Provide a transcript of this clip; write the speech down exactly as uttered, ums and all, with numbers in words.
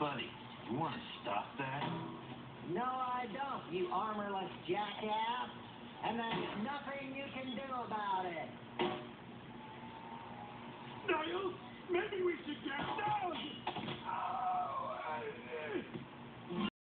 Buddy, you want to stop that? No, I don't, you armorless jackass. And there's nothing you can do about it. Niles, maybe we should get down!